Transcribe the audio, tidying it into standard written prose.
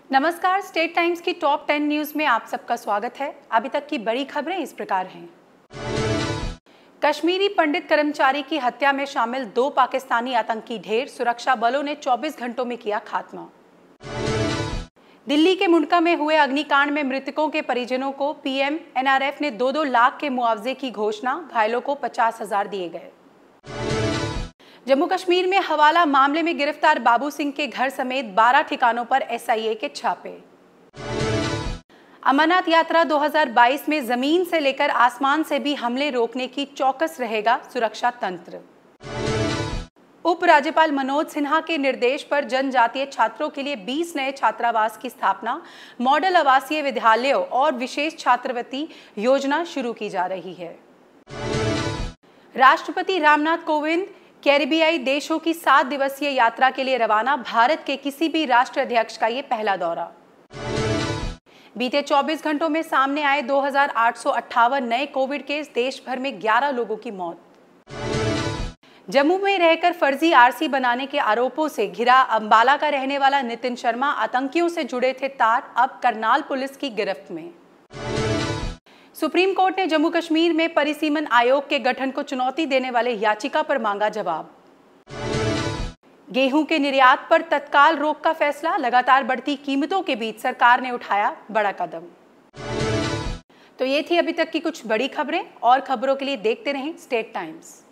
नमस्कार, State Times की top 10 news में आप सबका स्वागत है। अभी तक की बड़ी खबरें इस प्रकार हैं। कश्मीरी पंडित कर्मचारी की हत्या में शामिल 2 पाकिस्तानी आतंकी ढेर, सुरक्षा बलों ने 24 घंटों में किया खात्मा। दिल्ली के मुंडका में हुए अग्निकांड में मृतकों के परिजनों को पीएम एनआरएफ ने 2-2 लाख के मुआवजे की घोषणा, घायलों को 50,000 दिए गए। जम्मू कश्मीर में हवाला मामले में गिरफ्तार बाबू सिंह के घर समेत 12 ठिकानों पर एसआईए के छापे। अमरनाथ यात्रा 2022 में जमीन से लेकर आसमान से भी हमले रोकने की चौकस रहेगा सुरक्षा तंत्र। उपराज्यपाल मनोज सिन्हा के निर्देश पर जनजातीय छात्रों के लिए 20 नए छात्रावास की स्थापना, मॉडल आवासीय विद्यालयों और विशेष छात्रवृत्ति योजना शुरू की जा रही है। राष्ट्रपति रामनाथ कोविंद कैरिबियाई देशों की 7 दिवसीय यात्रा के लिए रवाना, भारत के किसी भी राष्ट्र अध्यक्ष का ये पहला दौरा। बीते 24 घंटों में सामने आए 2858 नए कोविड केस, देश भर में 11 लोगों की मौत। जम्मू में रहकर फर्जी आरसी बनाने के आरोपों से घिरा अंबाला का रहने वाला नितिन शर्मा आतंकियों से जुड़े थे तार, अब करनाल पुलिस की गिरफ्त में। सुप्रीम कोर्ट ने जम्मू कश्मीर में परिसीमन आयोग के गठन को चुनौती देने वाले याचिका पर मांगा जवाब। गेहूं के निर्यात पर तत्काल रोक का फैसला, लगातार बढ़ती कीमतों के बीच सरकार ने उठाया बड़ा कदम। तो ये थी अभी तक की कुछ बड़ी खबरें, और खबरों के लिए देखते रहें स्टेट टाइम्स।